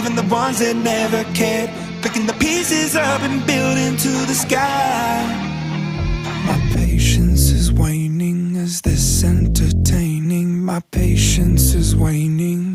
even the ones that never cared, picking the pieces up and building to the sky. My patience is waning. Is this entertaining? My patience is waning.